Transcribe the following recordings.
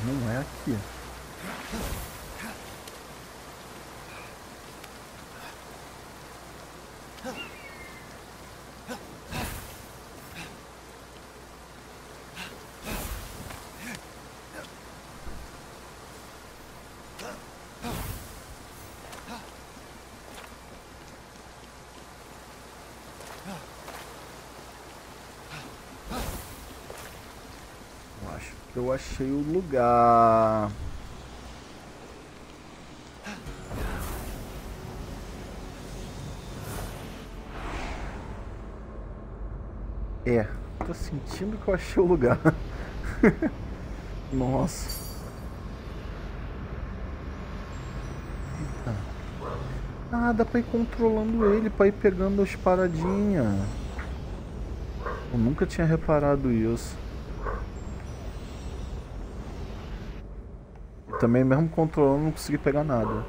não é aqui. Eu achei o lugar. É, tô sentindo que eu achei o lugar. Nossa. Eita. Ah, dá pra ir controlando ele, pra ir pegando as paradinhas. Eu nunca tinha reparado isso. Também mesmo controlando não consegui pegar nada.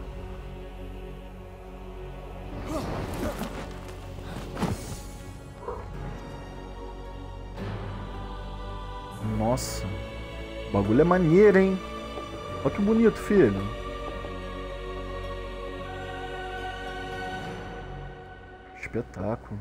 Nossa, o bagulho é maneiro, hein? Olha que bonito, filho. Espetáculo.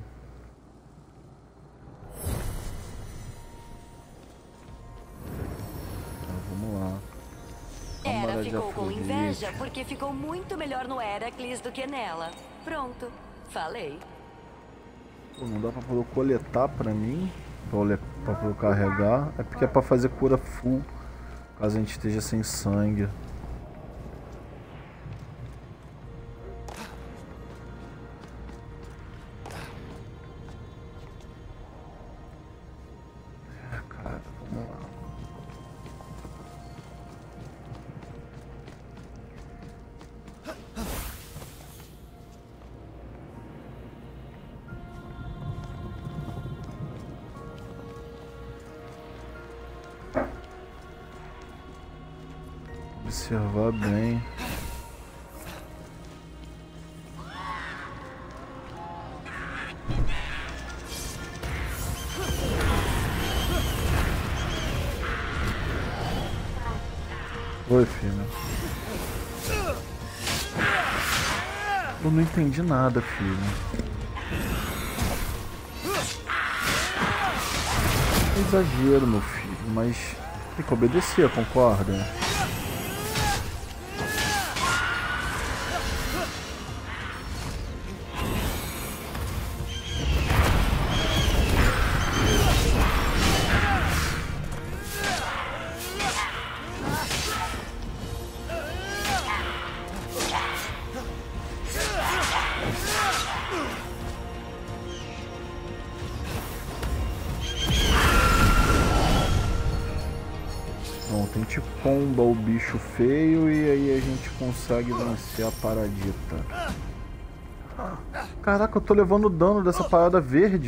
Vamos lá. Hera ficou com inveja porque ficou muito melhor no Heracles do que nela. Pronto, falei. Pô, não dá pra poder coletar pra mim, pra poder carregar. É porque é pra fazer cura full, caso a gente esteja sem sangue. Cara, vamos lá. Observar bem. Oi, filho. Eu não entendi nada, filho. É exagero, meu filho, mas tem que obedecer, concorda? Pronto, a gente comba o bicho feio e aí a gente consegue vencer a paradita. Caraca, eu tô levando dano dessa parada verde.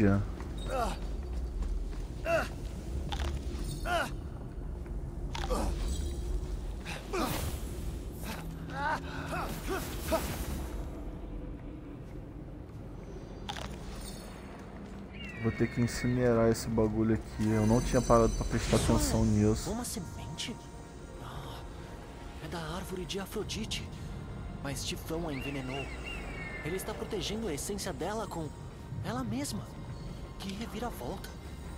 Vou ter que incinerar esse bagulho aqui. Eu não tinha parado pra prestar atenção nisso. Uma semente? Ah, é da árvore de Afrodite. Mas Tifão a envenenou. Ele está protegendo a essência dela com ela mesma. Que reviravolta.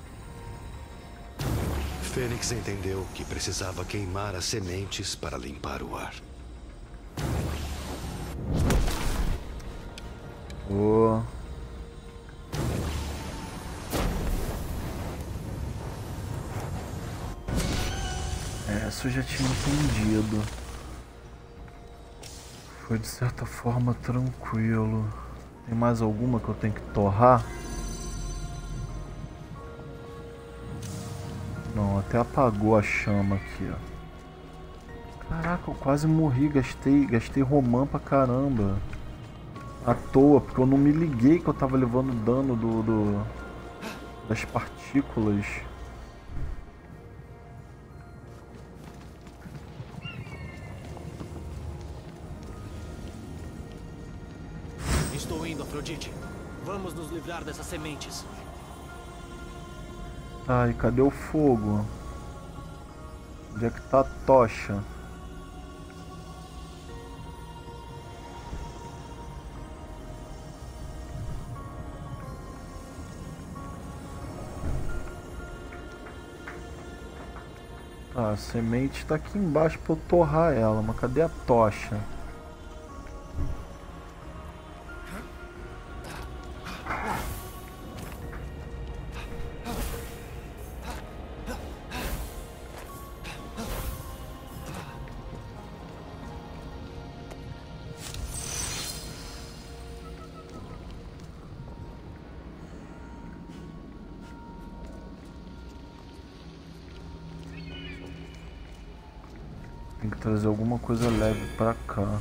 Fênix entendeu que precisava queimar as sementes para limpar o ar. Oh. Isso eu já tinha entendido. Foi de certa forma tranquilo. Tem mais alguma que eu tenho que torrar? Não, até apagou a chama aqui, ó. Caraca, eu quase morri, gastei romã pra caramba. À toa, porque eu não me liguei que eu tava levando dano das partículas. Estou indo, Afrodite. Vamos nos livrar dessas sementes. Ai, cadê o fogo? Onde é que tá a tocha? Tá, a semente tá aqui embaixo pra eu torrar ela, mas cadê a tocha? Tem que trazer alguma coisa leve pra cá.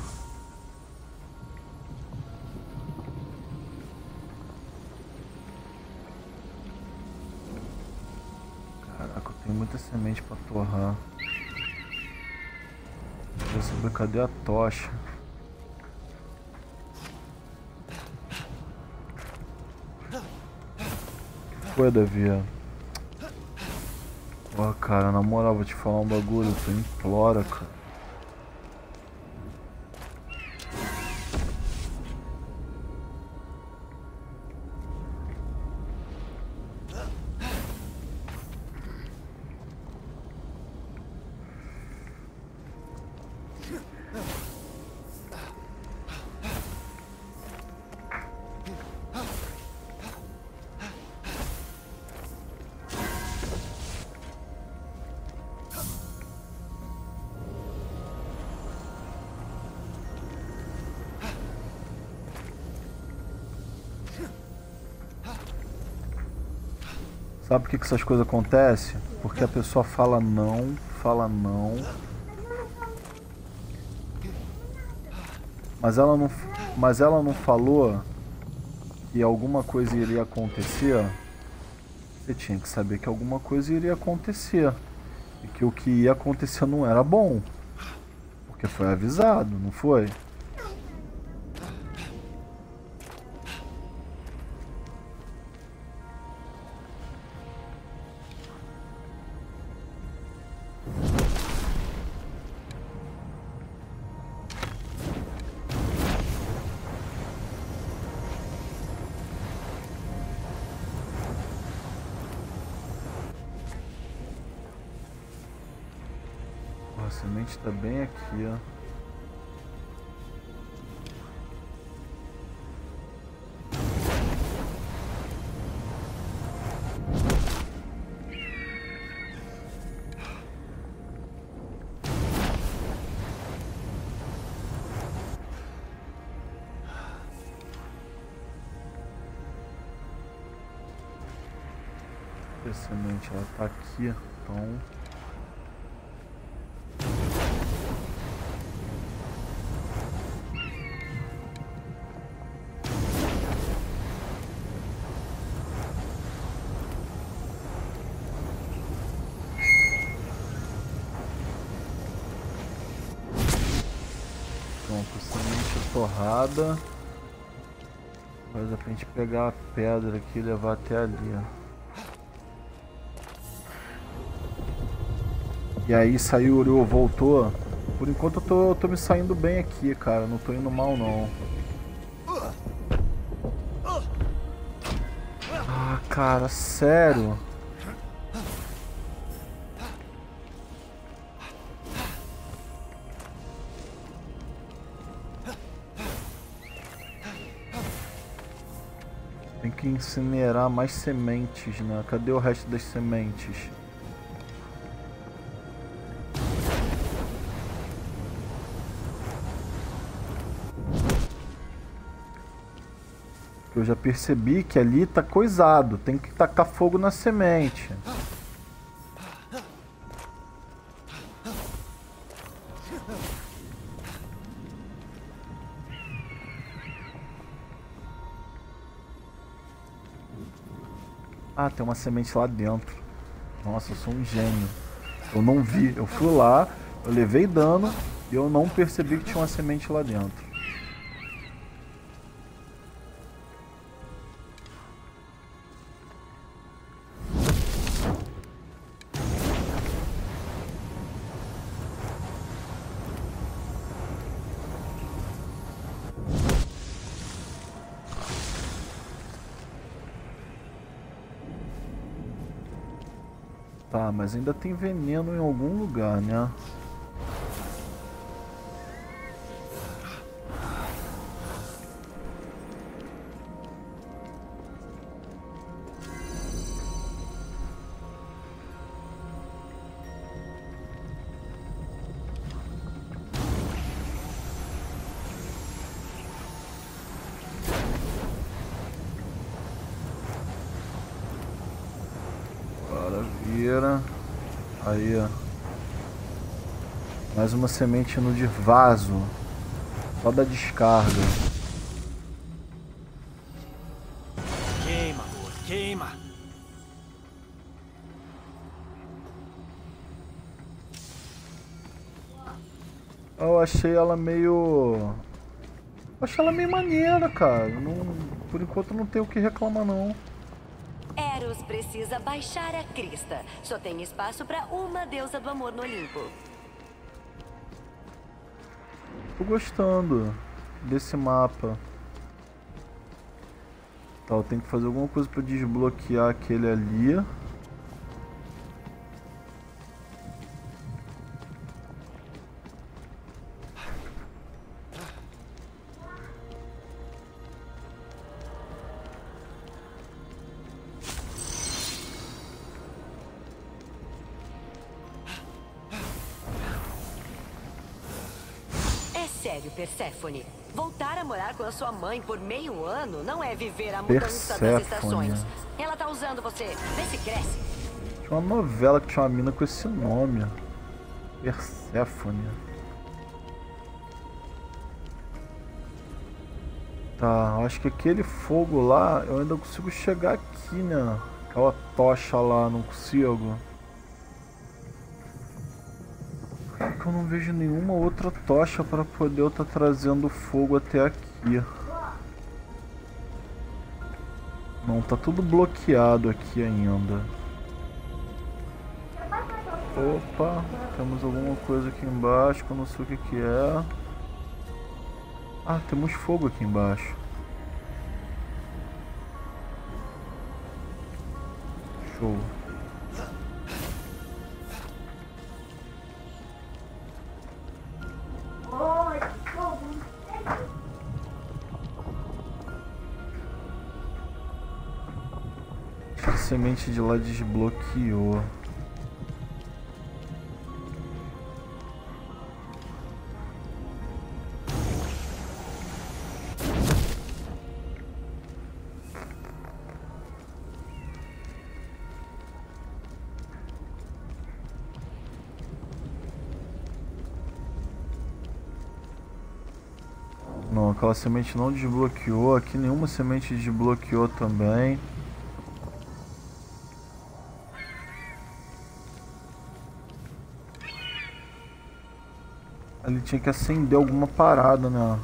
Caraca, eu tenho muita semente pra torrar. Quero saber cadê a tocha. Que foi, Davi? Ó, cara, na moral, vou te falar um bagulho, tu implora, cara. Sabe por que essas coisas acontecem? Porque a pessoa fala não, mas ela não falou que alguma coisa iria acontecer. Você tinha que saber que alguma coisa iria acontecer e que o que ia acontecer não era bom, porque foi avisado, não foi? A semente tá bem aqui, ó. A semente, ela tá aqui, então... Pronto, semente torrada. Vai dar pra gente pegar a pedra aqui e levar até ali, ó. E aí saiu o Uriel, voltou. Por enquanto eu tô me saindo bem aqui, cara. Não tô indo mal, não. Ah, cara, sério? Tem que incinerar mais sementes, né? Cadê o resto das sementes? Eu já percebi que ali tá coisado, tem que tacar fogo na semente. Ah, tem uma semente lá dentro. Nossa, eu sou um gênio. Eu não vi, eu fui lá, eu levei dano e eu não percebi que tinha uma semente lá dentro. Tá, mas ainda tem veneno em algum lugar, né? Maravilha. Aí, ó. Mais uma semente no de vaso. Só da descarga. Queima, amor, queima. Eu achei ela meio... achei ela meio maneira, cara. Não... por enquanto não tenho o que reclamar, não. Eros precisa baixar a crista. Só tem espaço para uma deusa do amor no Olimpo. Tô gostando desse mapa. Tá, eu tenho que fazer alguma coisa pra desbloquear aquele ali. Sério, Perséfone. Voltar a morar com a sua mãe por meio ano não é viver a mudança das estações. Ela tá usando você. Vê se cresce. Tinha uma novela que tinha uma mina com esse nome. Perséfone. Tá, acho que aquele fogo lá eu ainda consigo chegar aqui, né? Aquela tocha lá, não consigo. Eu não vejo nenhuma outra tocha para poder eu estar trazendo fogo até aqui. Não, tá tudo bloqueado aqui ainda. Opa, temos alguma coisa aqui embaixo que eu não sei o que que é. Ah, temos fogo aqui embaixo. Show. A semente de lá desbloqueou. Não, aquela semente não desbloqueou. Aqui nenhuma semente desbloqueou também. Ali tinha que acender alguma parada, né?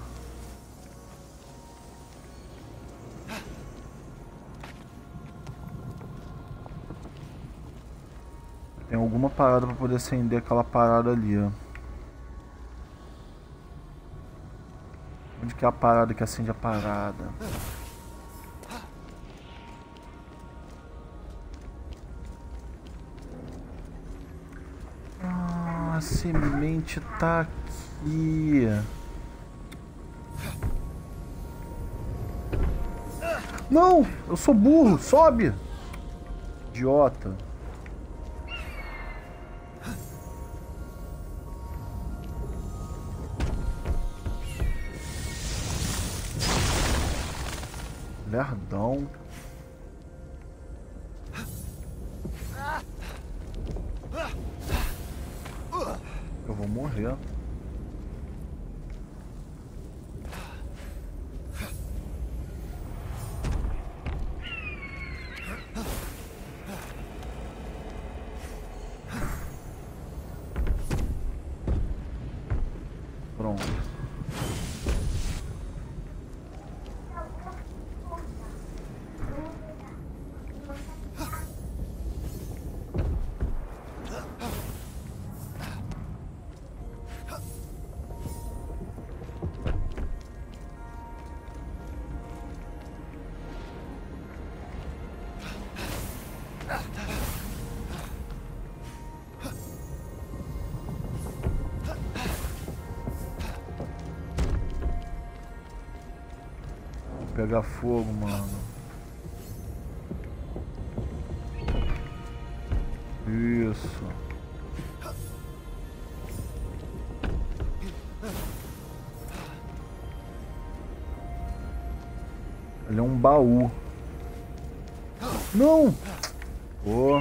Tem alguma parada pra poder acender aquela parada ali, ó. Onde que é a parada que acende a parada? Ah, a semente tá aqui. Não! Eu sou burro! Sobe! Idiota. Lerdão. Eu vou morrer. Pronto. pegar fogo, mano. Isso. Ele é um baú. Não! Oh.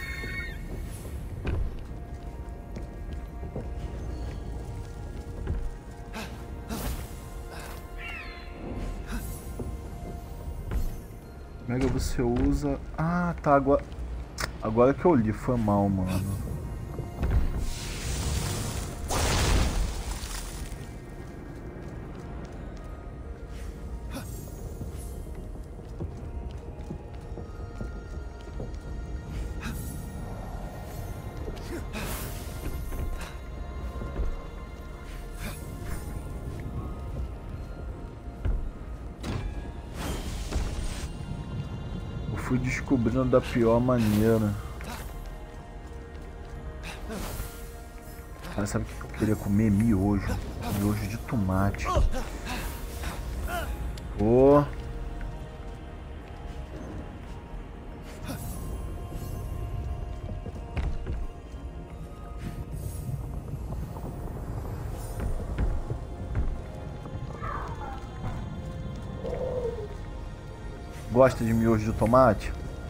Mega, você usa... Ah, tá, agora que eu li, foi mal, mano. Fui descobrindo da pior maneira. Cara, sabe o que eu queria comer? Miojo. Miojo de tomate. Oh. Gosta de miojo de tomate?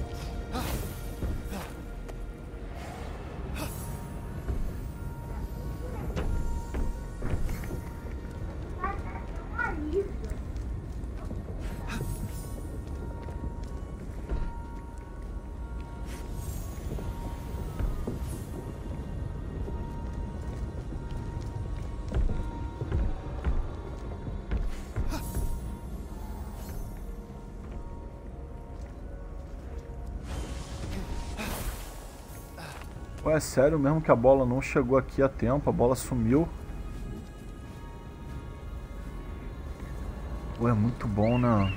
Ué, é sério mesmo que a bola não chegou aqui a tempo? A bola sumiu? Ué, é muito bom, né?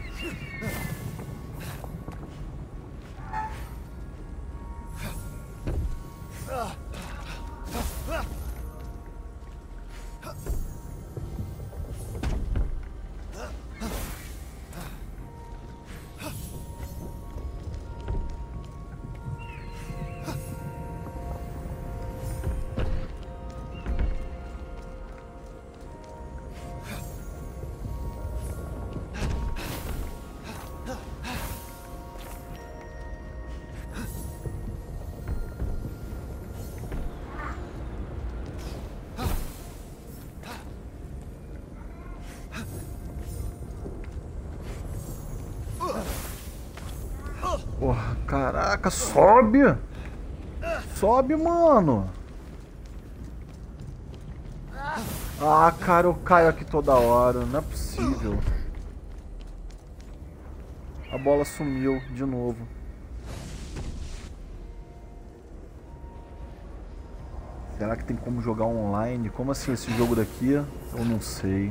Porra, caraca, sobe! Sobe, mano! Ah, cara, eu caio aqui toda hora, não é possível. A bola sumiu de novo. Será que tem como jogar online? Como assim esse jogo daqui? Eu não sei.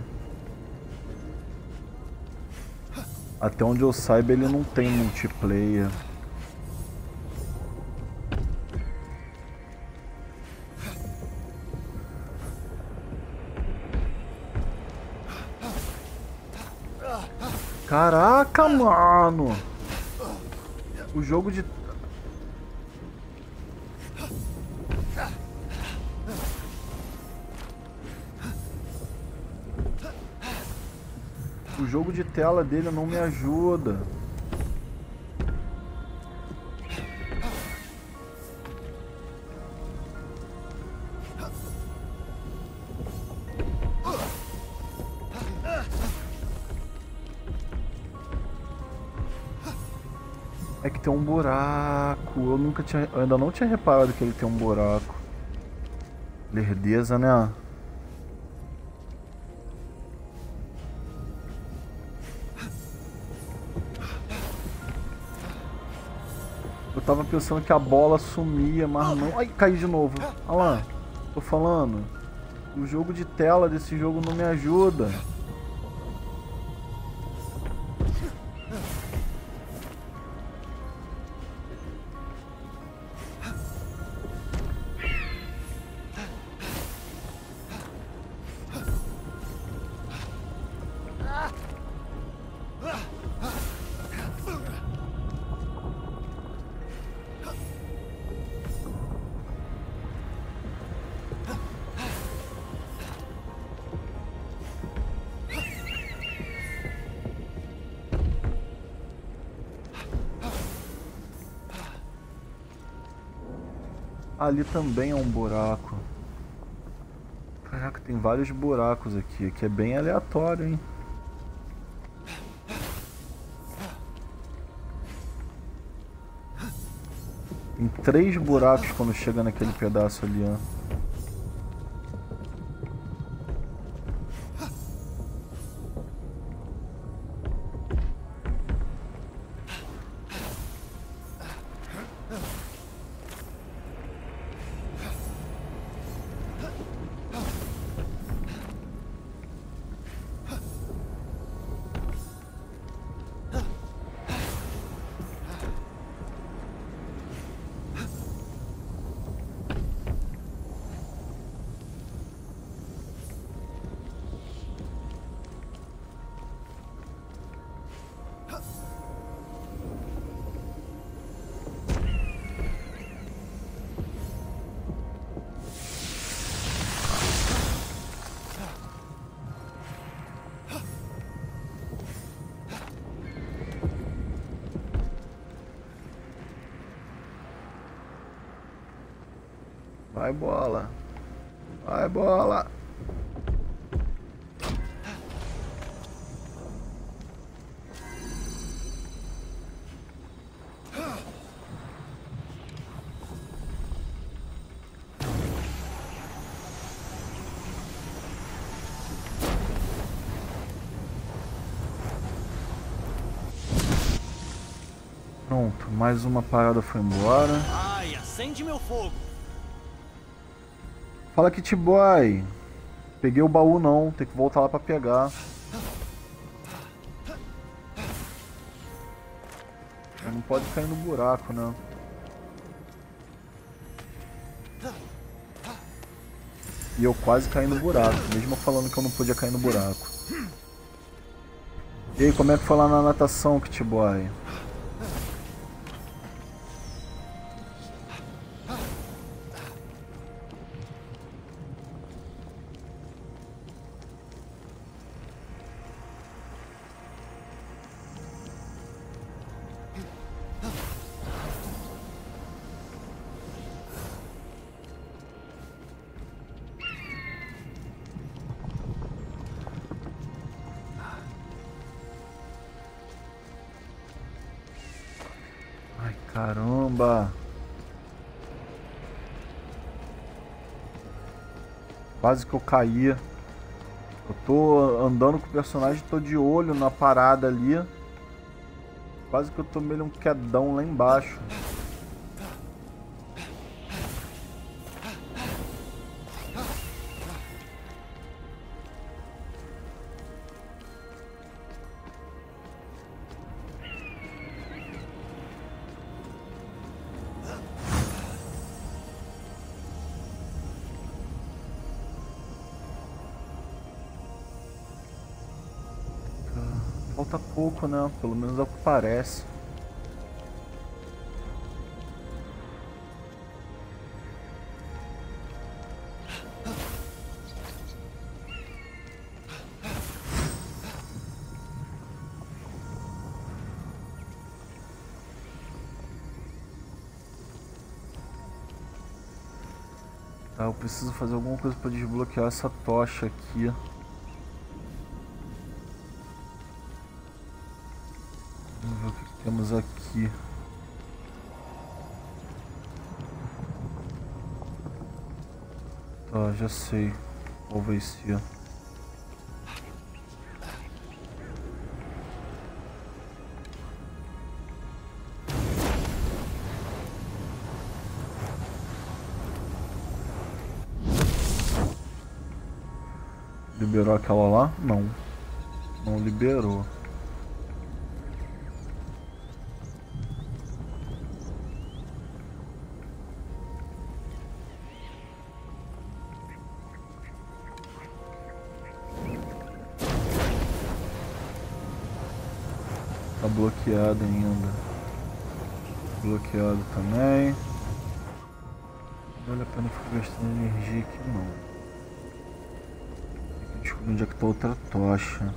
Até onde eu saiba, ele não tem multiplayer. Caraca, mano! O jogo de... O jogo de tela dele não me ajuda. É que tem um buraco. Eu ainda não tinha reparado que ele tem um buraco. Lerdeza, né? Eu tava pensando que a bola sumia, mas não... Ai, caí de novo. Olha lá. Tô falando. O jogo de tela desse jogo não me ajuda. Ali também é um buraco. Caraca, tem vários buracos aqui. Aqui é bem aleatório, hein? Tem 3 buracos quando chega naquele pedaço ali, ó. Vai, bola. Vai, bola. Pronto, mais uma parada foi embora. Ai, acende meu fogo. Fala, Kit Boy. Peguei o baú não, tem que voltar lá pra pegar. Não pode cair no buraco, né? E eu quase caí no buraco, mesmo falando que eu não podia cair no buraco. E aí, como é que foi lá na natação, Kit Boy? Caramba! Quase que eu caía. Eu tô andando com o personagem, tô de olho na parada ali. Quase que eu tomei um quedão lá embaixo. Falta pouco, né? Pelo menos é o que parece. Tá, eu preciso fazer alguma coisa para desbloquear essa tocha aqui. Vamos ver o que temos aqui. Tá, já sei qual vai ser. Liberou aquela lá? Não. Não liberou. Tá bloqueado ainda. Bloqueado também. Não vale a pena ficar gastando energia aqui não. Tem que descobrir onde é que tá outra tocha.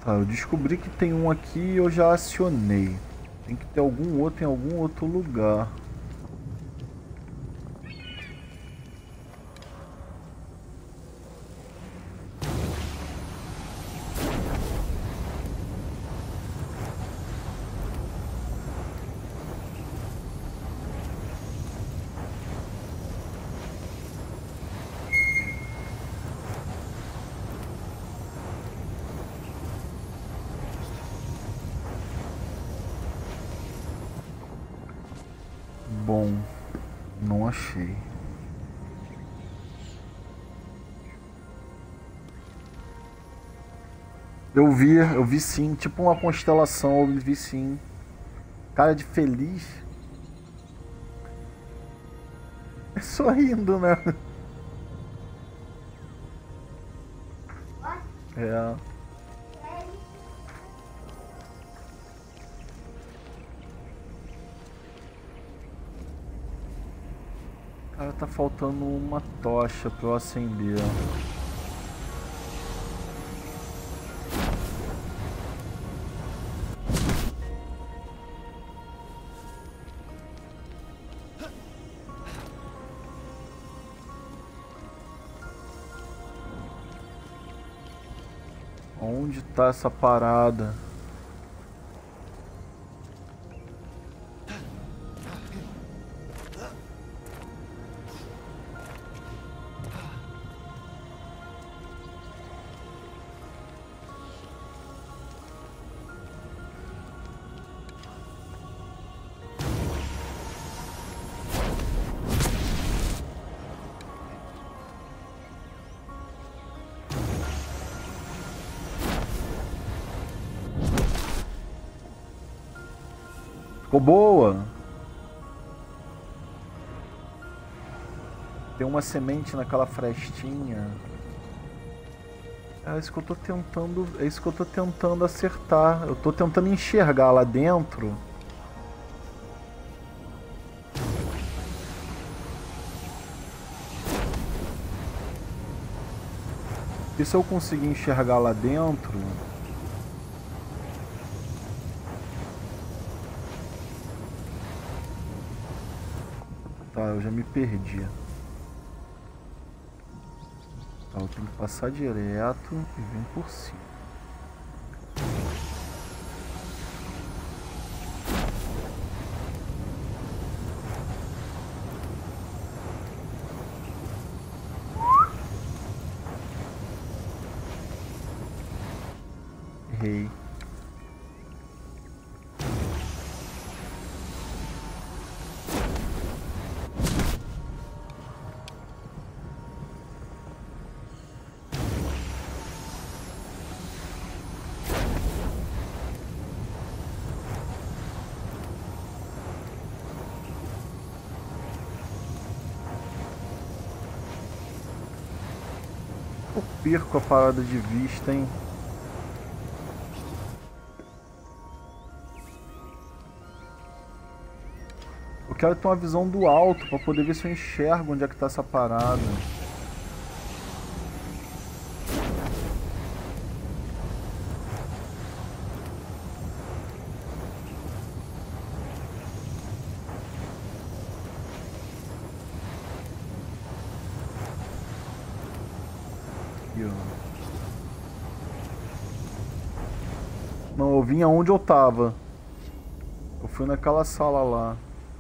Tá, eu descobri que tem um aqui e eu já acionei. Tem que ter algum outro em algum outro lugar. Bom, não achei. Eu vi sim, tipo uma constelação, eu vi sim. Cara de feliz. Sorrindo, né? É. Cara, tá faltando uma tocha pra eu acender. Onde tá essa parada? Ficou boa. Tem uma semente naquela frestinha. É isso que eu tô tentando, é isso que eu tô tentando acertar. Eu tô tentando enxergar lá dentro. E se eu conseguir enxergar lá dentro? Tá, eu já me perdi. Tá, eu tenho que passar direto e vir por cima. Errei. Eu perco a parada de vista, hein? Eu quero ter uma visão do alto pra poder ver se eu enxergo onde é que tá essa parada. Aqui, ó. Não, eu vim aonde eu tava. Eu fui naquela sala lá.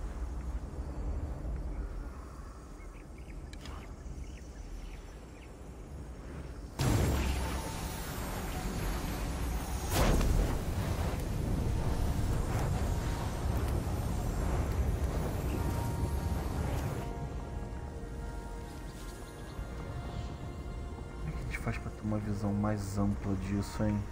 Como é que a gente faz pra ter uma visão mais ampla disso, hein?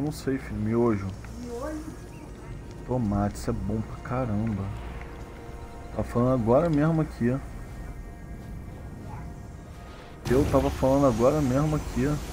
não sei, filho. Miojo. Tomate, isso é bom pra caramba. Tá falando agora mesmo aqui, ó. Eu tava falando agora mesmo aqui, ó.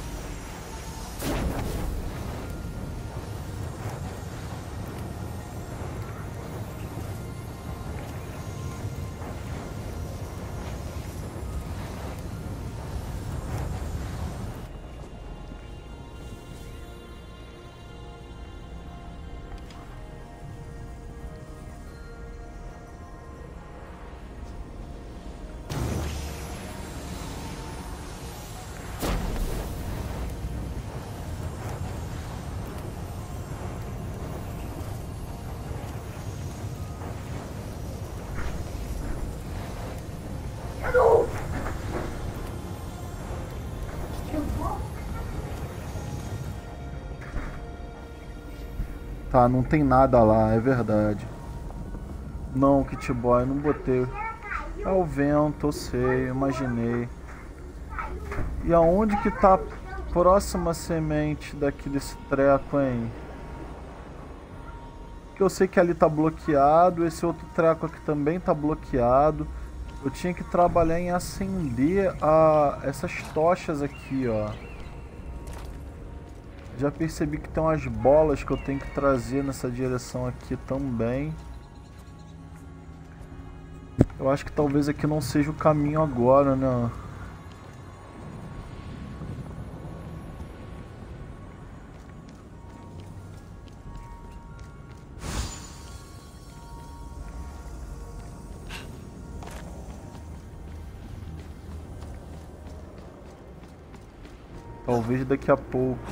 Tá, não tem nada lá, é verdade. Não, Kit Boy, não botei. É o vento, eu sei, eu imaginei. E aonde que tá a próxima semente daquele treco, hein? Que eu sei que ali tá bloqueado, esse outro treco aqui também tá bloqueado. Eu tinha que trabalhar em acender essas tochas aqui, ó. Já percebi que tem umas bolas que eu tenho que trazer nessa direção aqui também. Eu acho que talvez aqui não seja o caminho agora, né? Talvez daqui a pouco.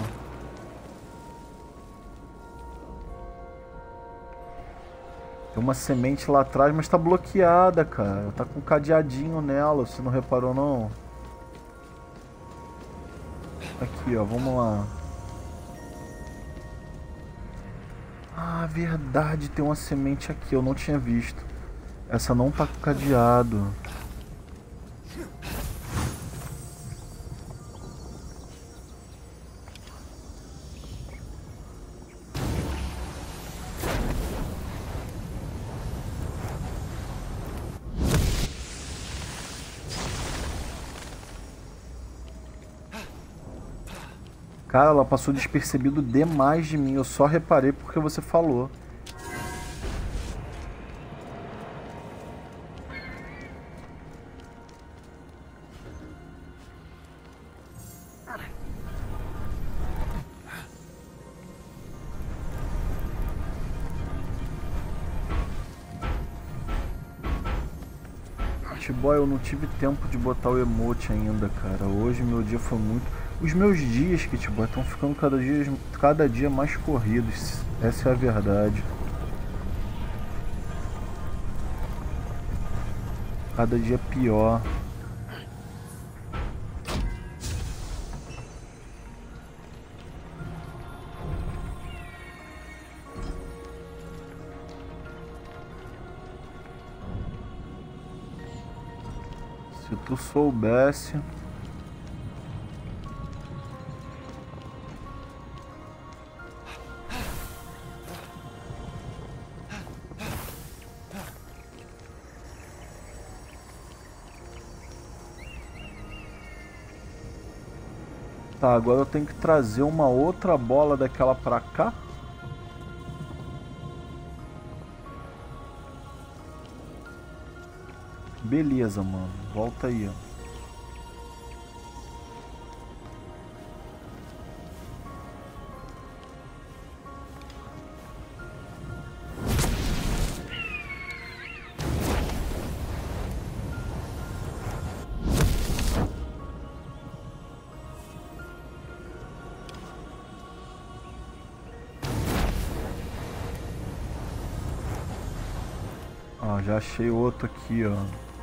Tem uma semente lá atrás, mas tá bloqueada, cara. Tá com um cadeadinho nela, você não reparou não? Aqui, ó, vamos lá. Ah, verdade, tem uma semente aqui, eu não tinha visto. Essa não tá com cadeado. Cara, ela passou despercebido demais de mim. Eu só reparei porque você falou. Boy, eu não tive tempo de botar o emote ainda, cara. Hoje meu dia foi muito... Os meus dias, Kit Boy, estão ficando cada dia mais corridos. Essa é a verdade. Cada dia pior. Se tu soubesse... Tá, agora eu tenho que trazer uma outra bola daquela pra cá. Beleza, mano. Volta aí, ó. Ó, já achei outro aqui, ó.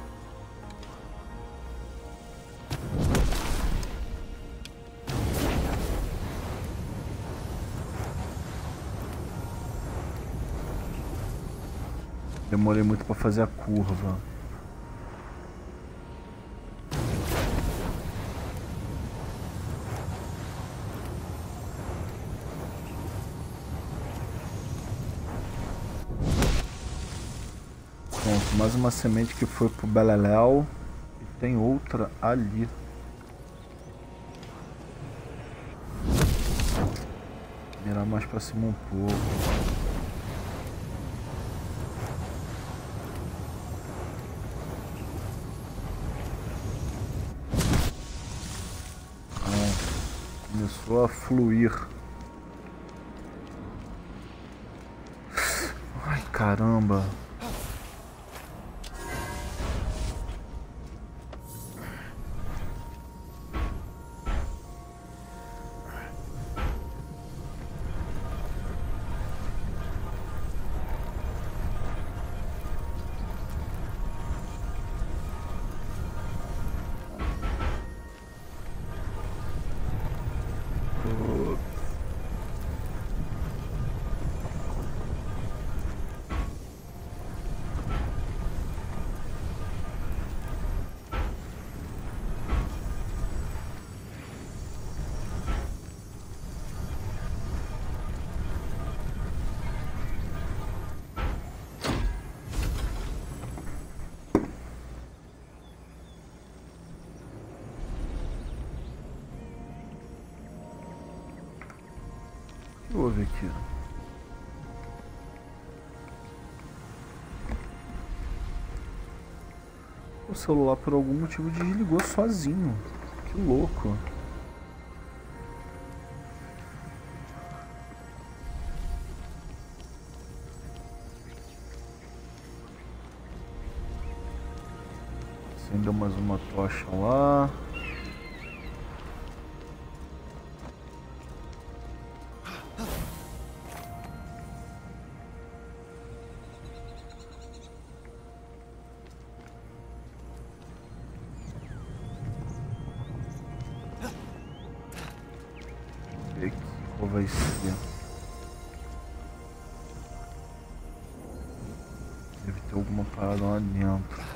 Demorei muito pra fazer a curva. Pronto, mais uma semente que foi pro Beleléu. E tem outra ali. Virar mais pra cima um pouco. Começou a fluir. Ai, caramba. O que houve aqui? O celular por algum motivo desligou sozinho. Que louco. Acendeu mais uma tocha lá. Qual vai ser? Deve ter alguma parada lá dentro.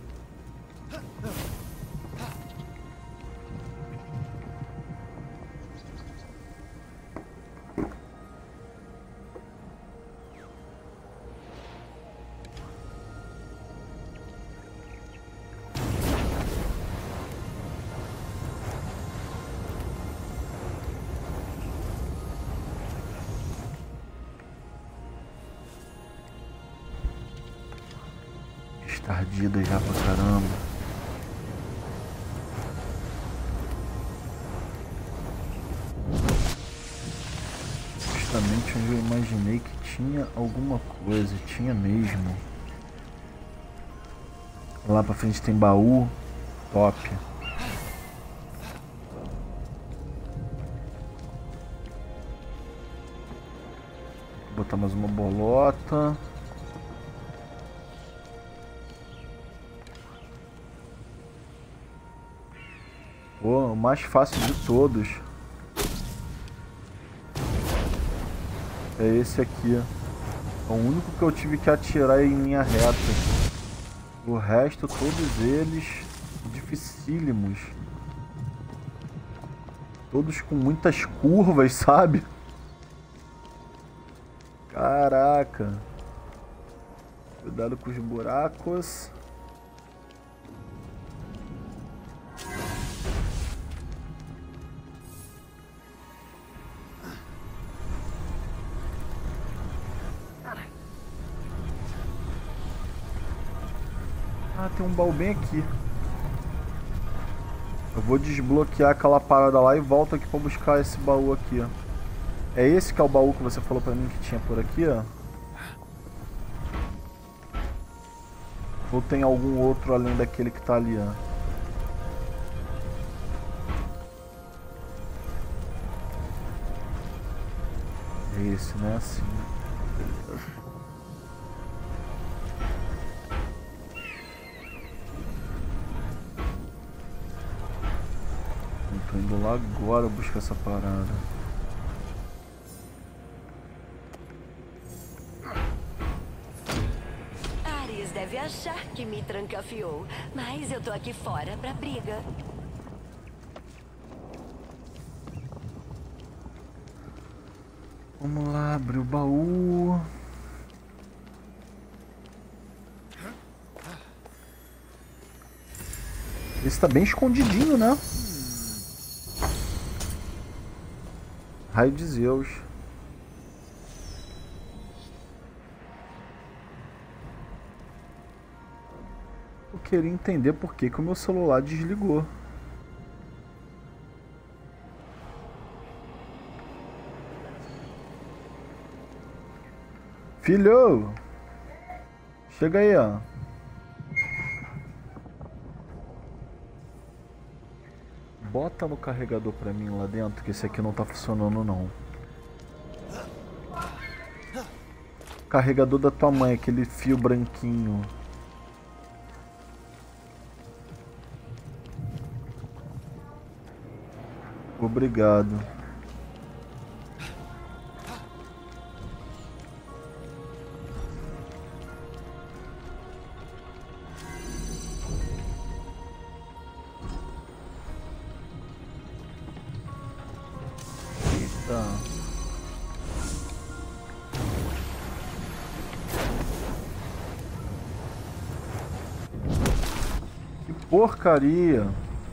Tardida já pra caramba. Justamente onde eu imaginei que tinha alguma coisa. Tinha mesmo. Lá pra frente tem baú. Top. Vou botar mais uma bolota. Pô, o mais fácil de todos é esse aqui. É o único que eu tive que atirar em linha reta. O resto, todos eles dificílimos. Todos com muitas curvas, sabe? Caraca. Cuidado com os buracos. Ah, tem um baú bem aqui. Eu vou desbloquear aquela parada lá e volto aqui pra buscar esse baú aqui, ó. É esse que é o baú que você falou pra mim que tinha por aqui, ó? Ou tem algum outro além daquele que tá ali, ó? É esse, né? Assim. Beleza. Tô indo lá agora buscar essa parada. Ares deve achar que me trancafiou, mas eu tô aqui fora pra briga. Vamos lá, abrir o baú. Esse tá bem escondidinho, né? Raio de Zeus. Eu queria entender por que que o meu celular desligou. Filho! Chega aí, ó. Bota no carregador pra mim lá dentro, que esse aqui não tá funcionando não. Carregador da tua mãe, aquele fio branquinho. Obrigado. Eita. Que porcaria.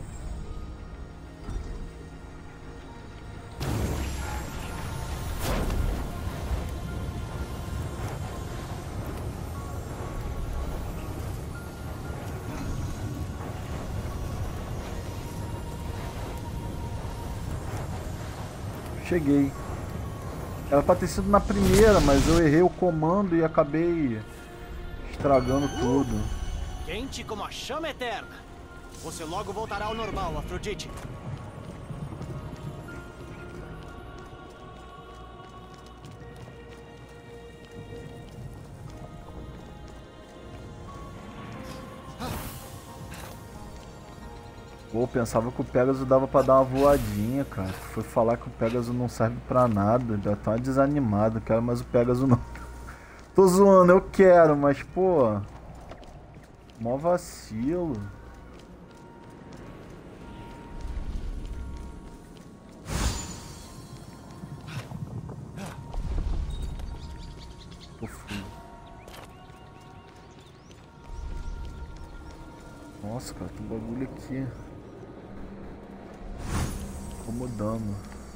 Cheguei. Era pra ter sido na primeira, mas eu errei o comando e acabei estragando tudo. Quente como a chama eterna. Você logo voltará ao normal, Afrodite. Pô, pensava que o Pegasus dava pra dar uma voadinha, cara. Foi falar que o Pegasus não serve pra nada. Já tá desanimado, não quero mais o Pegasus não. Tô zoando, eu quero, mas pô... Mó vacilo. Tô full. Nossa, cara, tem bagulho aqui. Incomodando.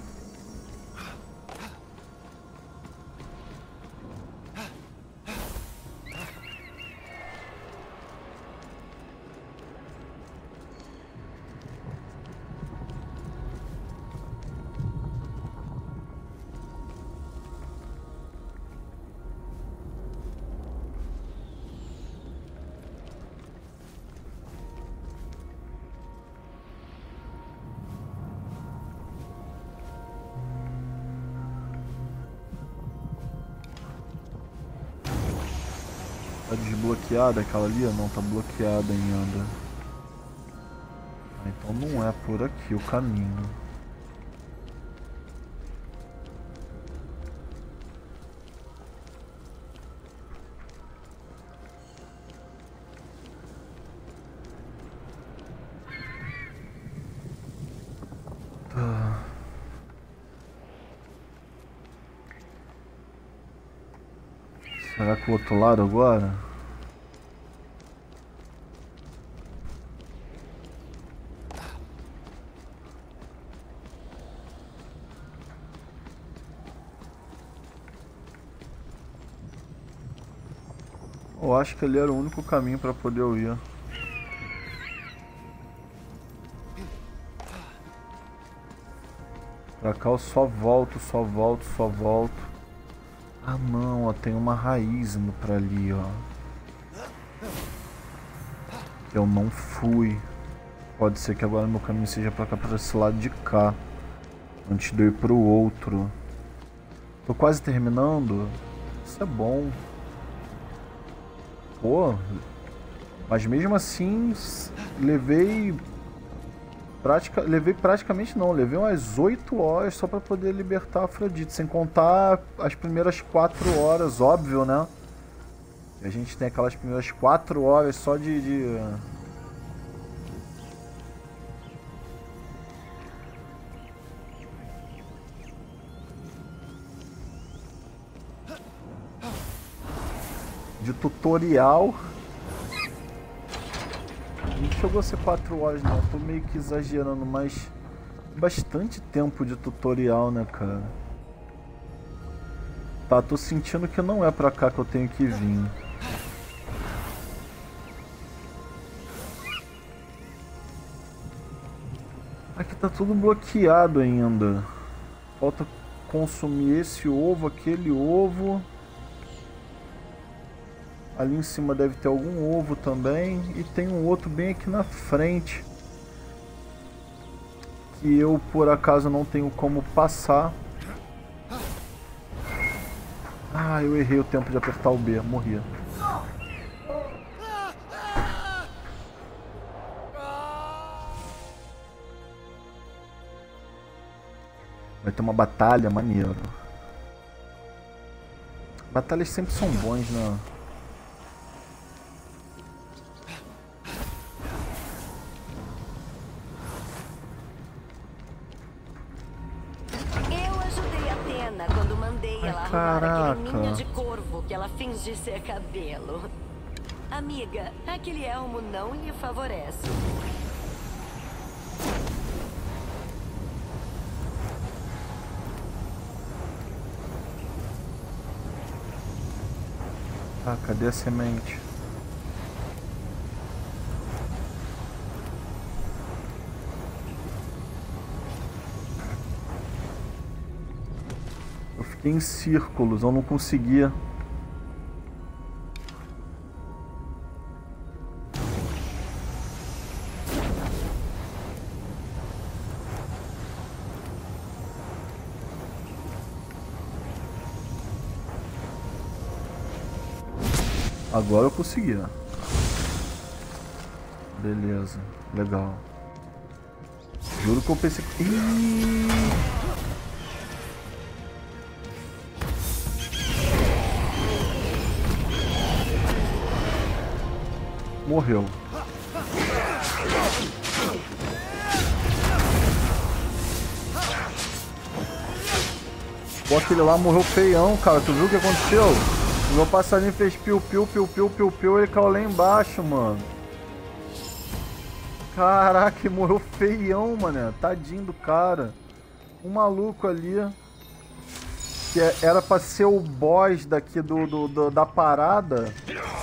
Tá desbloqueada aquela ali? Não, tá bloqueada ainda. Ah, então não é por aqui o caminho. Tá. Será que o outro lado agora? Eu acho que ali era o único caminho para poder eu ir. Pra cá eu só volto, só volto, só volto. Ah não, ó, tem uma raiz indo pra ali, ó. Eu não fui. Pode ser que agora meu caminho seja pra cá, pra esse lado de cá. Antes de eu ir pro outro. Tô quase terminando. Isso é bom. Pô. Mas mesmo assim, levei praticamente não, levei umas 8 horas só pra poder libertar a Afrodite, sem contar as primeiras 4 horas, óbvio, né? E a gente tem aquelas primeiras 4 horas só de... tutorial. Não chegou a ser 4 horas não, tô meio que exagerando, mas bastante tempo de tutorial, né, cara? Tá, tô sentindo que não é pra cá que eu tenho que vir. Aqui tá tudo bloqueado ainda. Falta consumir esse ovo, aquele ovo. Ali em cima deve ter algum ovo também. E tem um outro bem aqui na frente, que eu por acaso não tenho como passar. Ah, eu errei o tempo de apertar o B, morri. Vai ter uma batalha maneira. Batalhas sempre são bons, né? Aquele ninho de corvo que ela finge ser cabelo. Amiga, aquele elmo não lhe favorece. Ah, cadê a semente? Em círculos, eu não conseguia. Agora eu consegui. Beleza, legal. Juro que eu pensei que... Morreu. Pô, aquele lá morreu feião, cara. Tu viu o que aconteceu? O meu passarinho fez piu-piu, piu-piu, piu-piu. Ele caiu lá embaixo, mano. Caraca, ele morreu feião, mano. Tadinho do cara. Um maluco ali, que era pra ser o boss daqui da parada.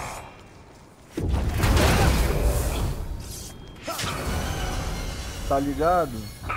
Tá ligado?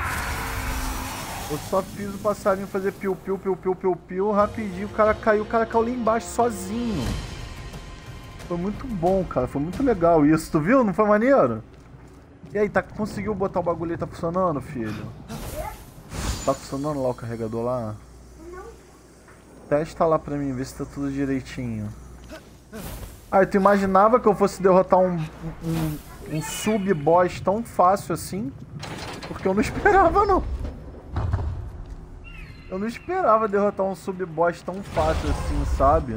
Eu só fiz o passarinho fazer piu-piu, piu-piu, piu-piu, rapidinho, o cara caiu lá embaixo sozinho. Foi muito bom, cara, foi muito legal isso, tu viu? Não foi maneiro? E aí, conseguiu botar o bagulho aí, tá funcionando, filho? Tá funcionando lá o carregador lá? Testa lá pra mim, vê se tá tudo direitinho. Ah, tu imaginava que eu fosse derrotar um sub-boss tão fácil assim? Porque eu não esperava, não. Eu não esperava derrotar um sub-boss tão fácil assim, sabe?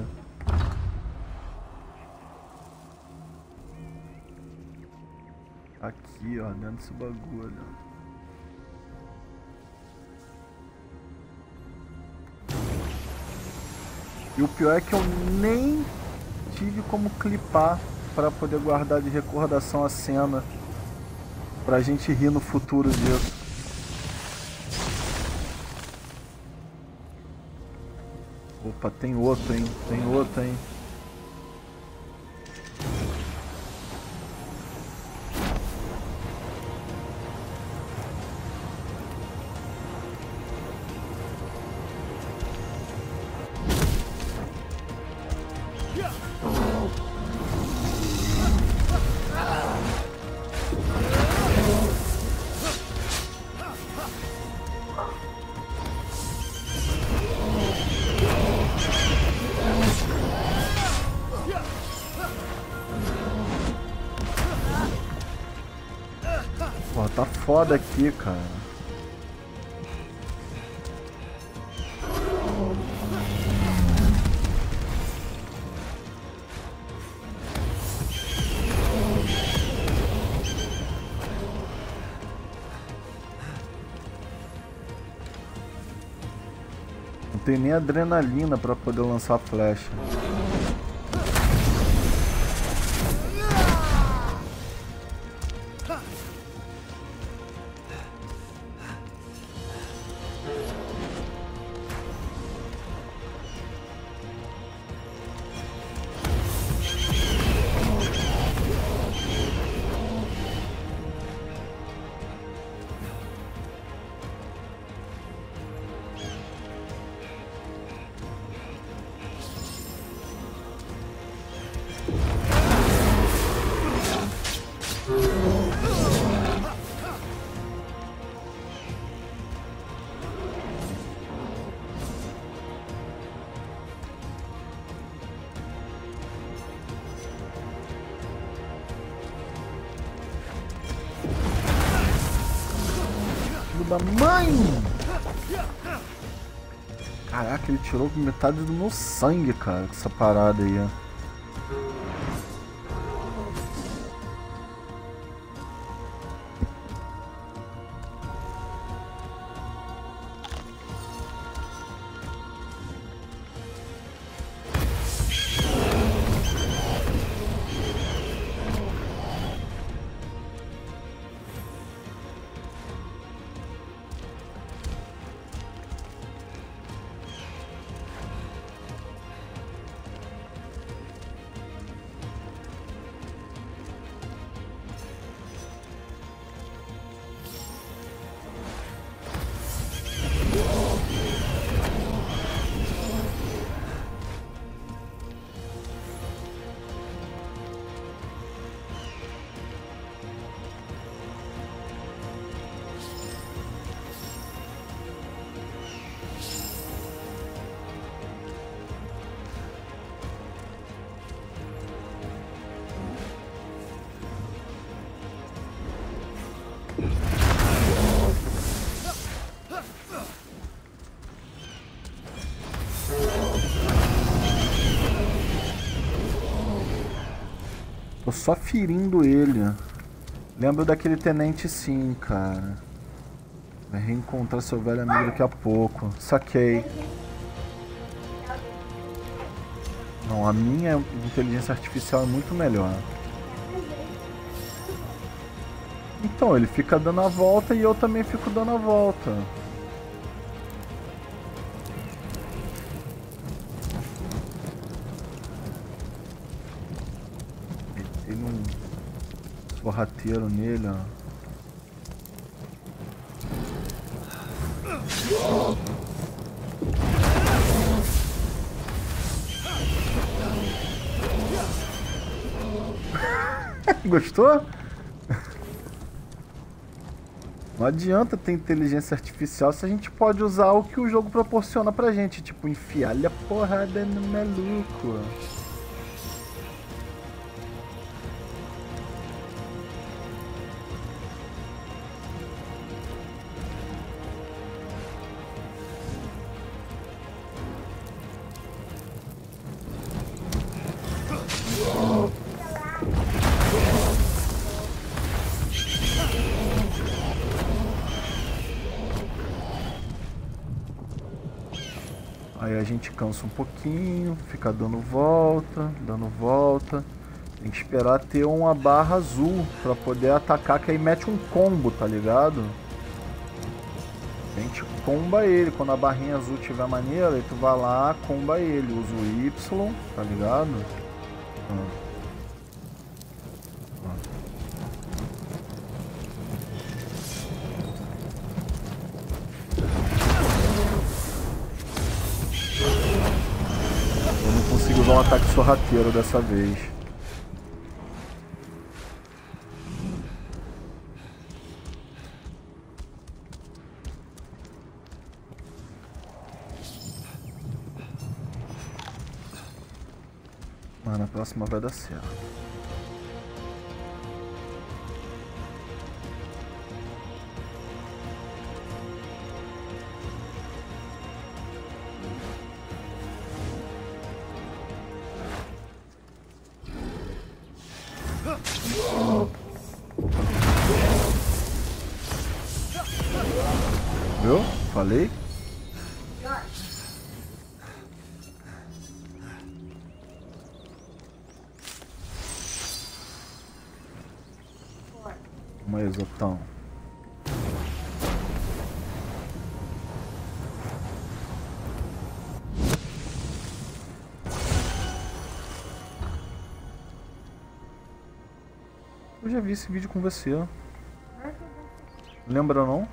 Aqui, ó, dentro desse bagulho. E o pior é que eu nem tive como clipar para poder guardar de recordação a cena, pra gente rir no futuro disso. Opa, tem outro, hein? Tem outro, hein? Pô, tá foda aqui, cara. Não tem nem adrenalina pra poder lançar flecha. da mãe! Caraca, ele tirou metade do meu sangue, cara, com essa parada aí, ó. Tô só ferindo ele. Lembro daquele tenente sim, cara. Vai reencontrar seu velho amigo daqui a pouco. Saquei. Não, a minha inteligência artificial é muito melhor. Então, ele fica dando a volta e eu também fico dando a volta. Tem um sorrateiro nele, ó. Gostou? Não adianta ter inteligência artificial se a gente pode usar o que o jogo proporciona pra gente, tipo, enfiar-lhe a porrada no maluco. Aí a gente cansa um pouquinho, fica dando volta, dando volta. Tem que esperar ter uma barra azul pra poder atacar, que aí mete um combo, tá ligado? A gente comba ele, quando a barrinha azul tiver maneira, aí tu vai lá, comba ele, usa o Y, tá ligado? Eu não consigo usar um ataque sorrateiro dessa vez. Mas na próxima vai dar certo. Viu? Falei? Uma exotão. Eu já vi esse vídeo com você. Lembra não?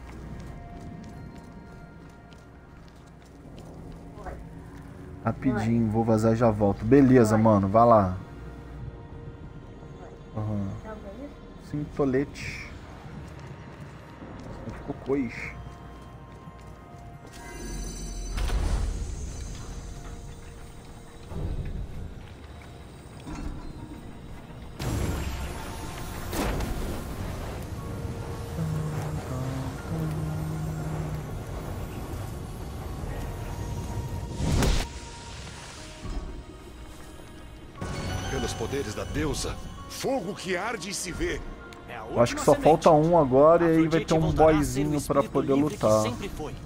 Rapidinho, vou vazar e já volto. Beleza, mano, vai lá. Uhum. Sim, tolete. Ficou cois. pelos poderes da deusa. Fogo que arde e se vê. Eu acho que só falta um agora e aí vai ter um boyzinho pra poder lutar. É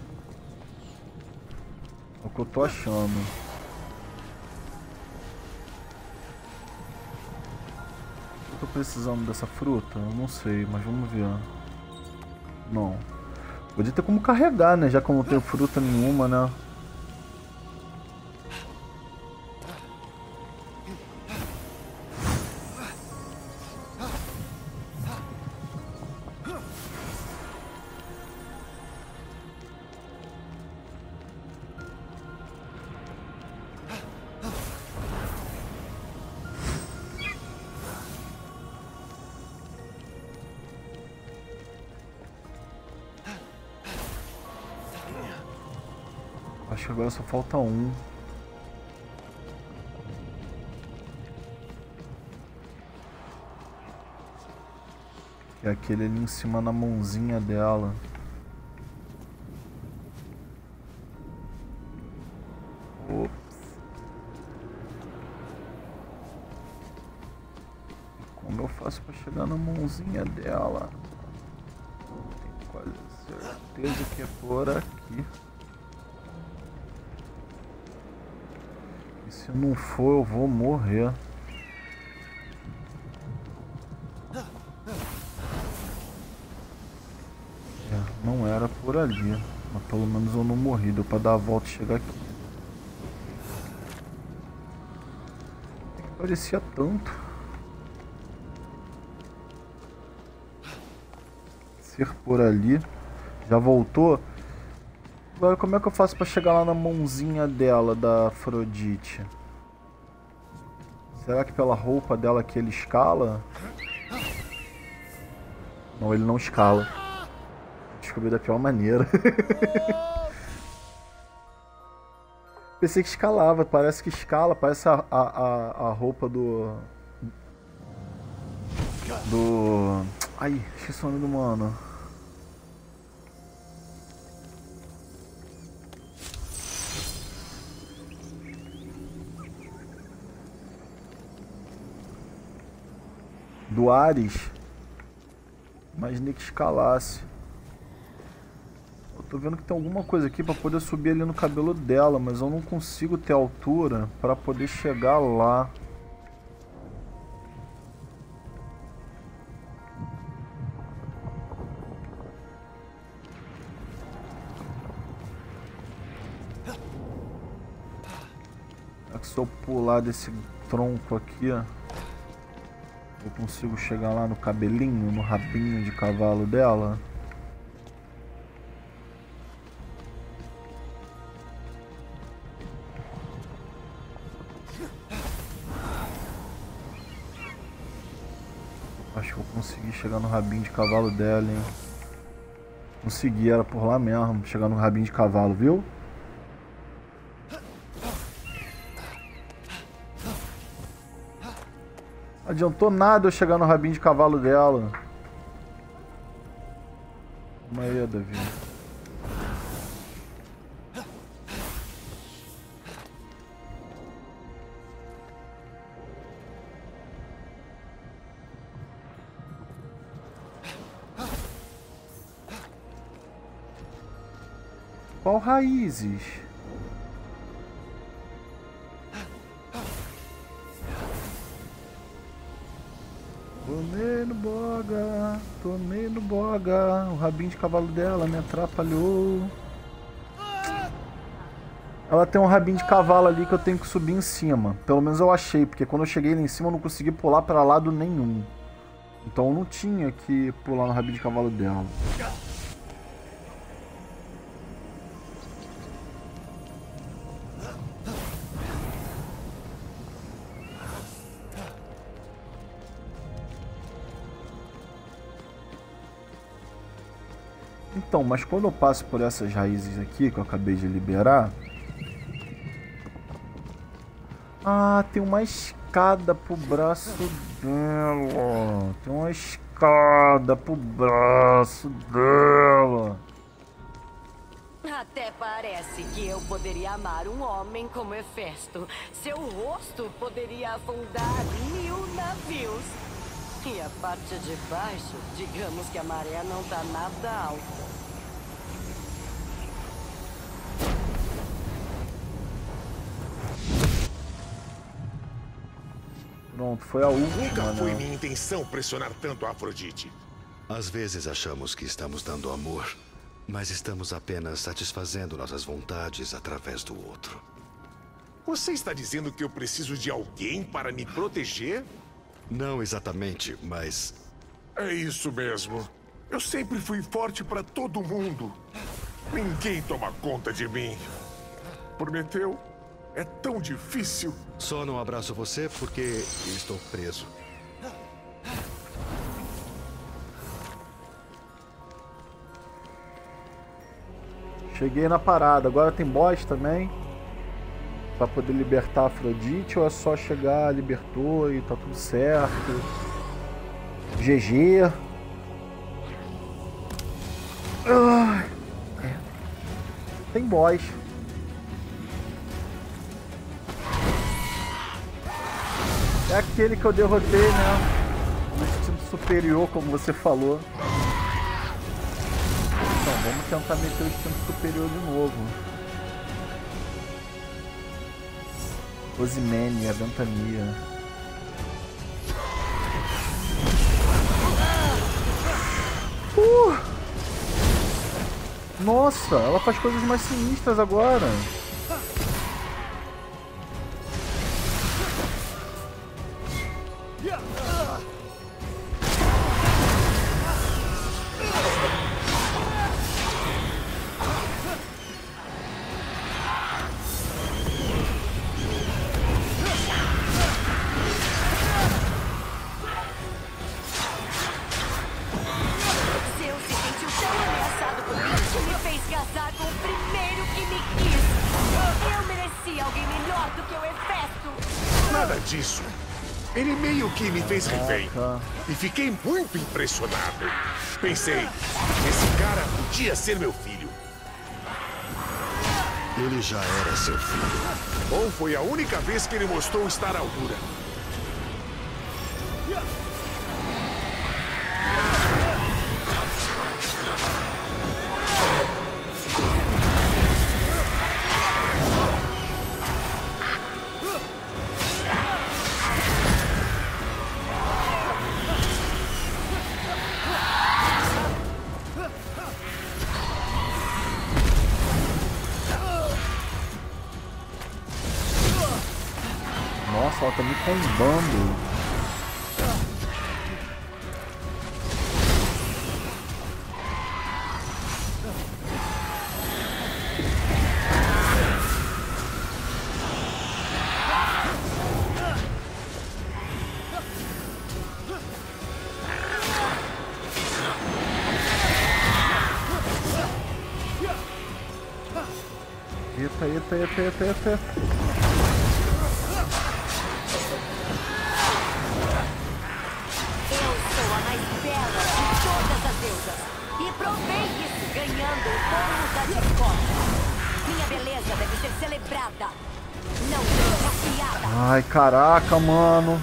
o que eu tô achando. Eu tô precisando dessa fruta? Eu não sei, mas vamos ver. Não. Podia ter como carregar, né? Já que eu não tenho fruta nenhuma, né? Acho que agora só falta um. Que é aquele ali em cima na mãozinha dela. Ops. Como eu faço pra chegar na mãozinha dela? Tenho quase certeza que é por aqui. Se não for, eu vou morrer. Não era por ali. Mas pelo menos eu não morri. Deu pra dar a volta e chegar aqui. Parecia tanto ser por ali. Já voltou? Agora como é que eu faço pra chegar lá na mãozinha dela, da Afrodite? Será que pela roupa dela que ele escala? Não, ele não escala. Descobri da pior maneira. Pensei que escalava, parece que escala, parece a roupa do... Ai, esqueci o nome do mano. Do Ares. Imaginei que escalasse. Eu tô vendo que tem alguma coisa aqui pra poder subir ali no cabelo dela, mas eu não consigo ter altura pra poder chegar lá. Será que se eu pular desse tronco aqui, ó, eu consigo chegar lá no cabelinho, no rabinho de cavalo dela? Acho que eu consegui chegar no rabinho de cavalo dela, hein? Consegui, era por lá mesmo, chegar no rabinho de cavalo, viu? Não adiantou nada eu chegar no rabinho de cavalo dela. Calma aí, Davi. Qual raízes? Tomei no boga, o rabinho de cavalo dela me atrapalhou. Ela tem um rabinho de cavalo ali que eu tenho que subir em cima. Pelo menos eu achei, porque quando eu cheguei lá em cima eu não consegui pular para lado nenhum. Então eu não tinha que pular no rabinho de cavalo dela. Então, mas quando eu passo por essas raízes aqui que eu acabei de liberar... Ah, tem uma escada pro braço dela. Tem uma escada pro braço dela. Ah, Até parece que eu poderia amar um homem como Hefesto. Seu rosto poderia afundar 1000 navios. E a parte de baixo, digamos que a maré não tá nada alta. Pronto, foi a última. Nunca foi né? minha intenção pressionar tanto a Afrodite. Às vezes achamos que estamos dando amor, mas estamos apenas satisfazendo nossas vontades através do outro. Você está dizendo que eu preciso de alguém para me proteger? Não exatamente, mas... É isso mesmo. Eu sempre fui forte para todo mundo. Ninguém toma conta de mim. Prometeu? É tão difícil. Só não abraço você porque estou preso. Cheguei na parada. Agora tem boss também? Pra poder libertar a Afrodite, ou é só chegar, libertou e tá tudo certo? GG. Tem boss. É aquele que eu derrotei, né? No instinto superior, como você falou. Então, vamos tentar meter o instinto superior de novo. Osimene, a ventania. Nossa, ela faz coisas mais sinistras agora. Zeus se sentiu tão ameaçado por mim que me fez casar com o primeiro que me quis. Eu merecia alguém melhor do que o Hefesto. Nada disso. Ele meio que me fez refém. Caraca. E fiquei muito impressionado. Pensei, esse cara podia ser meu filho. Ele já era seu filho. Ou foi a única vez que ele mostrou estar à altura. Nossa, ela tá me combando. Eita. Eu sou a mais bela de todas as deusas. E provei isso ganhando o bônus da discórdia. Minha beleza deve ser celebrada, não desafiada. Ai, caraca, mano.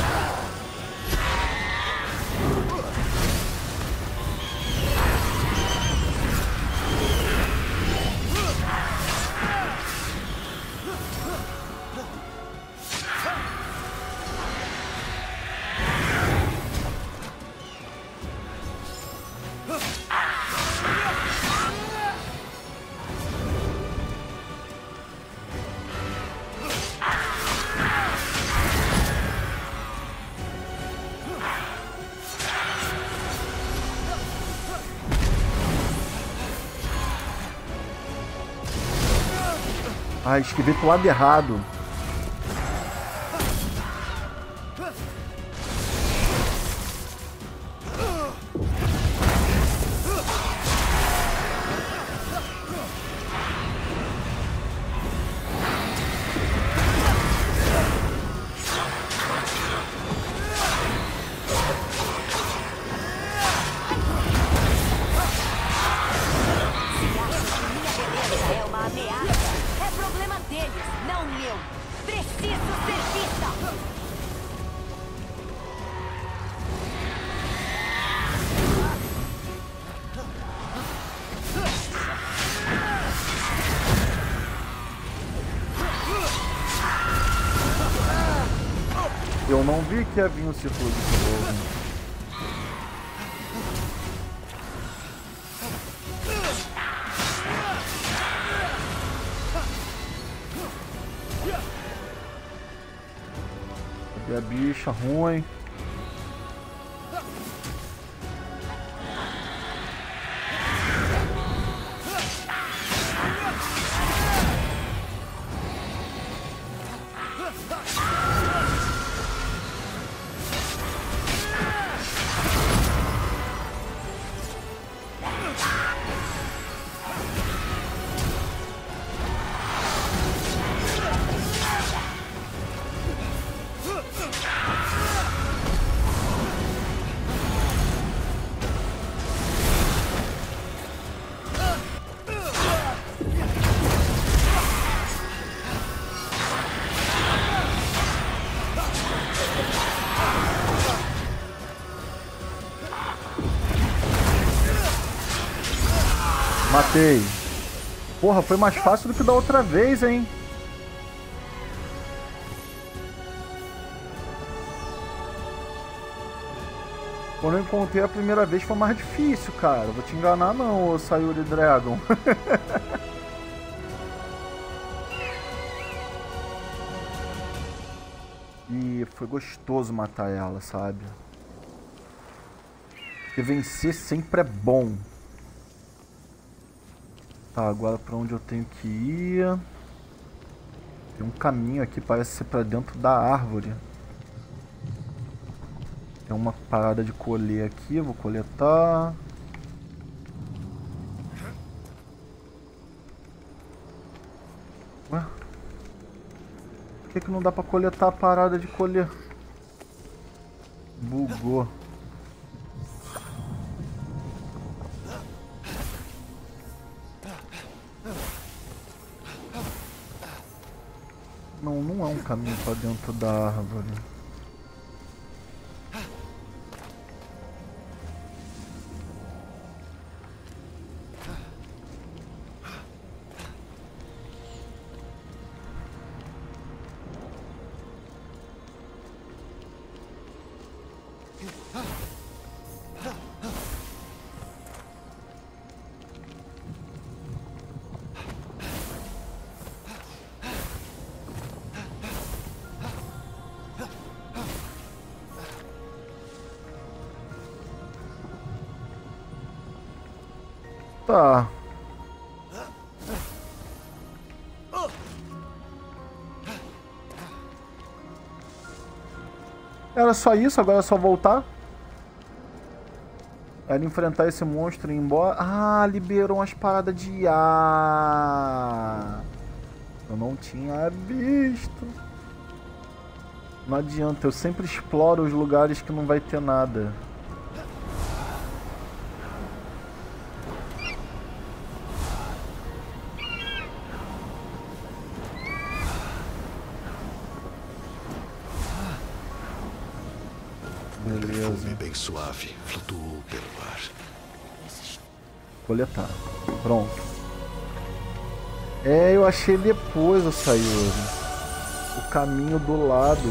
Ai, escrevi pro lado errado. Eu não vi que ia vir um círculo de fogo. Cadê a bicha ruim? Matei. Porra, foi mais fácil do que da outra vez, hein? Quando eu encontrei a primeira vez foi mais difícil, cara. Vou te enganar não, ô Sayuri Dragon. E foi gostoso matar ela, sabe? Porque vencer sempre é bom. Tá, agora pra onde eu tenho que ir? Tem um caminho aqui, parece ser pra dentro da árvore. Tem uma parada de colher aqui, vou coletar. Ué? Por que não dá pra coletar a parada de colher? Bugou. Não, não é um caminho pra dentro da árvore. Tá. Era só isso? Agora é só voltar? Era enfrentar esse monstro e ir embora? Ah, liberou umas paradas de ar. Eu não tinha visto. Não adianta, eu sempre exploro os lugares que não vai ter nada. Um perfume bem suave flutuou pelo ar. Coletar. Pronto. É, eu achei depois o Sayuri. O caminho do lado.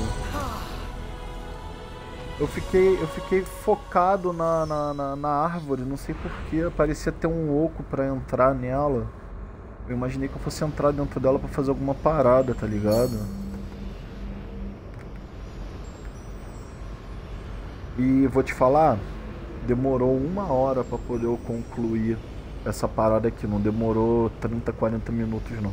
Eu fiquei focado na árvore, não sei porquê. Parecia ter um oco pra entrar nela. Eu imaginei que eu fosse entrar dentro dela pra fazer alguma parada, tá ligado? E vou te falar, demorou 1 hora pra poder eu concluir essa parada aqui. Não demorou 30, 40 minutos não.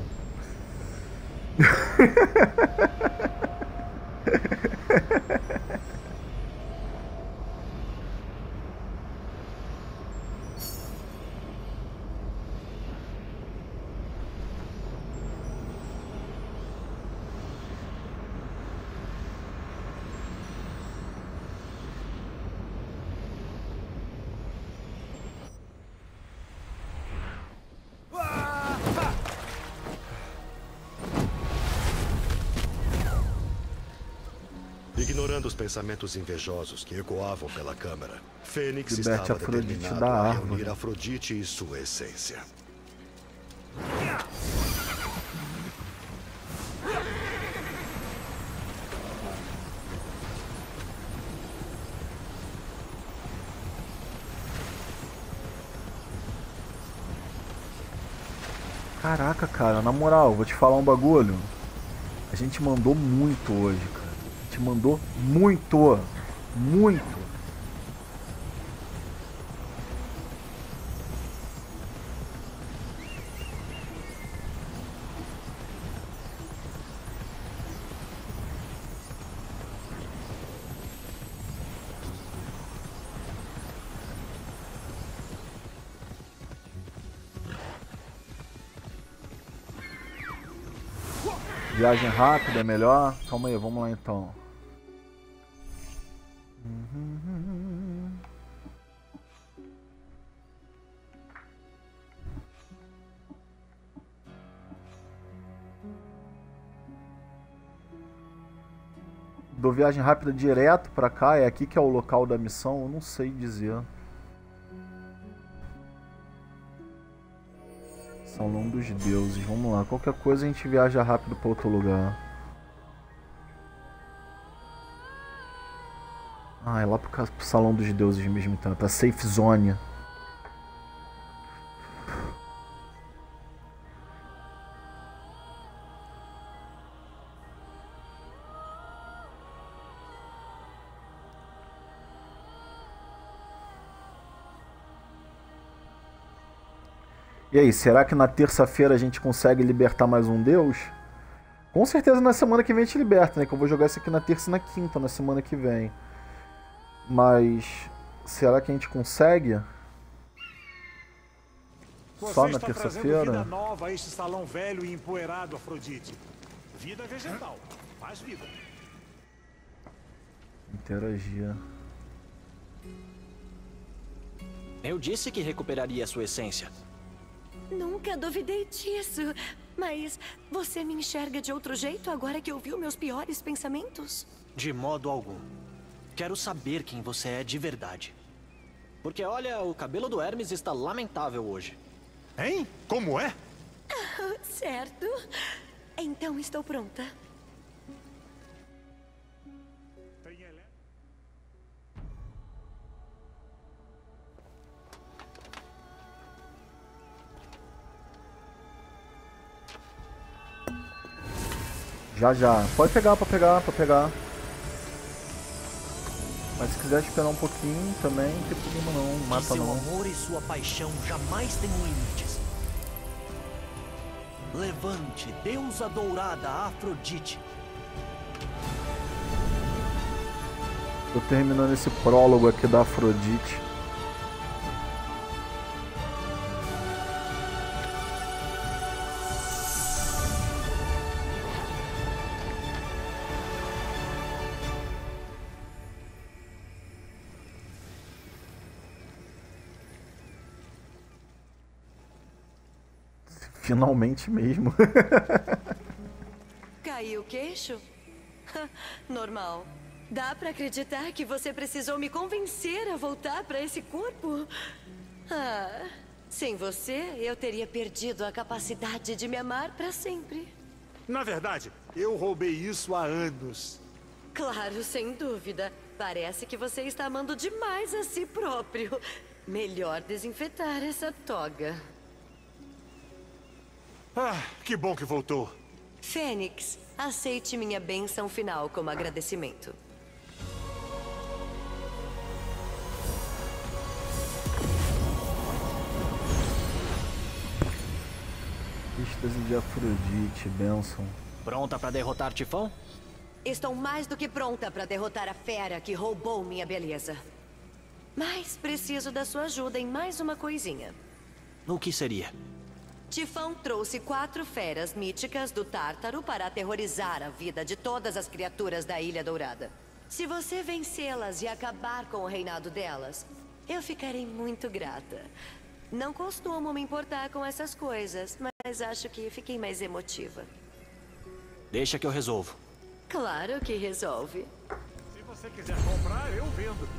Ignorando os pensamentos invejosos que ecoavam pela câmara, Fênix Liberte estava Afrodite determinado da a árvore. reunir Afrodite e sua essência. Caraca, cara, na moral, vou te falar um bagulho. A gente mandou muito hoje, cara. A gente mandou muito. Muito. Viagem rápida é melhor? Calma aí, vamos lá então. Dou viagem rápida direto pra cá, é aqui que é o local da missão? Eu não sei dizer. Salão dos Deuses, vamos lá. Qualquer coisa a gente viaja rápido para outro lugar. Ah, é lá pro Salão dos Deuses mesmo então, pra Safe Zone. E aí, será que na terça-feira a gente consegue libertar mais um deus? Com certeza na semana que vem a gente liberta, né? Que eu vou jogar isso aqui na terça e na quinta, na semana que vem. Mas será que a gente consegue? Só na terça-feira? Vida nova a este salão velho e empoeirado, Afrodite. Vida vegetal, mais vida. Interagir. Eu disse que recuperaria a sua essência. Nunca duvidei disso. Mas você me enxerga de outro jeito agora que ouviu meus piores pensamentos? De modo algum. Quero saber quem você é de verdade. Porque olha, o cabelo do Hermes está lamentável hoje. Hein? Como é? Certo. Então estou pronta. Já, já. Pode pegar, pode pegar, pode pegar. Mas se quiser esperar um pouquinho também, não tem problema não. Mata seu não. amor e sua paixão jamais tenham limites. Levante, deusa dourada Afrodite. Tô terminando esse prólogo aqui da Afrodite. Finalmente mesmo. Caiu o queixo? Normal. Dá pra acreditar que você precisou me convencer a voltar pra esse corpo? Ah, sem você, eu teria perdido a capacidade de me amar pra sempre. Na verdade, eu roubei isso há anos. Claro, sem dúvida. Parece que você está amando demais a si próprio. Melhor desinfetar essa toga. Ah, que bom que voltou. Fênix, aceite minha bênção final como agradecimento. Êxtase de Afrodite, bênção. Pronta para derrotar Tifão? Estou mais do que pronta para derrotar a fera que roubou minha beleza. Mas preciso da sua ajuda em mais uma coisinha. O que seria? Tifão trouxe 4 feras míticas do Tártaro para aterrorizar a vida de todas as criaturas da Ilha Dourada. Se você vencê-las e acabar com o reinado delas, eu ficarei muito grata. Não costumo me importar com essas coisas, mas acho que fiquei mais emotiva. Deixa que eu resolvo. Claro que resolve. Se você quiser comprar, eu vendo.